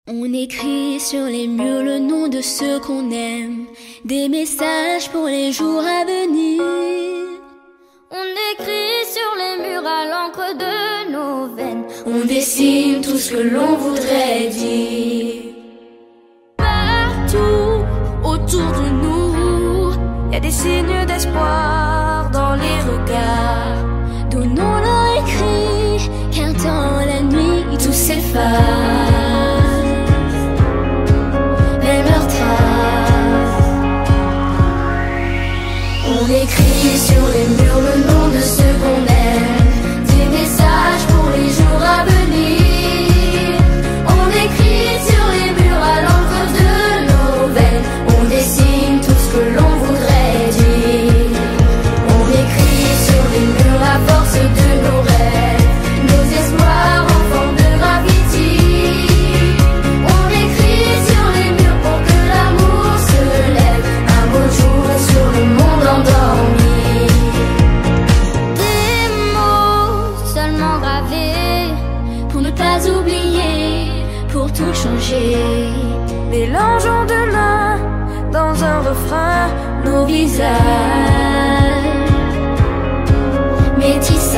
On écrit sur les murs le nom de ceux qu'on aime, des messages pour les jours à venir. On écrit sur les murs à l'encre de nos veines, on dessine tout ce que l'on voudrait dire. Partout autour de nous, y a des signes d'espoir dans les regards. Donnons-leur écrit, car dans la nuit tout s'efface. On écrit sur les murs le nom de ceux qu'on aime, des messages pour les jours à venir. On écrit sur les murs à l'encre de nos veines, on dessine tout ce que l'on voudrait dire. On écrit sur les murs la force de nos rêves, nos espoirs en forme de graffiti. On écrit sur les murs pour que l'amour se lève un beau jour sur le monde endormi. Des mots seulement gravés pour ne pas oublier, pour tout changer. Mélangeons demain dans un refrain nos visages, métissage.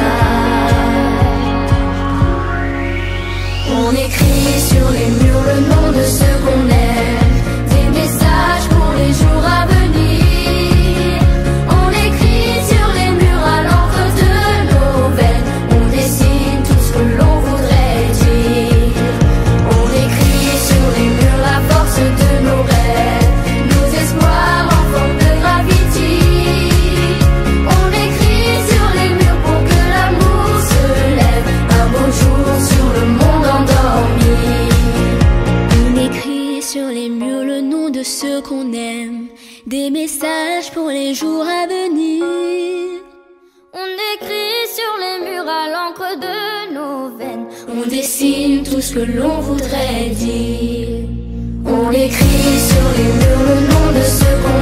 On écrit sur les murs le nom de ceux qu'on aime, des messages pour les jours à venir. On écrit sur les murs à l'encre de nos veines, on dessine tout ce que l'on voudrait dire. On écrit sur les murs la force de nos rêves, nos espoirs en forme de graffiti. On écrit sur les murs pour que l'amour se lève un beau jour sur le monde endormi. On écrit sur les murs le nom de ceux qu'on aime, des messages pour les jours à venir. On écrit sur les murs à l'encre de nos veines, on dessine tout ce que l'on voudrait dire. On écrit sur les murs le nom de ceux qu'on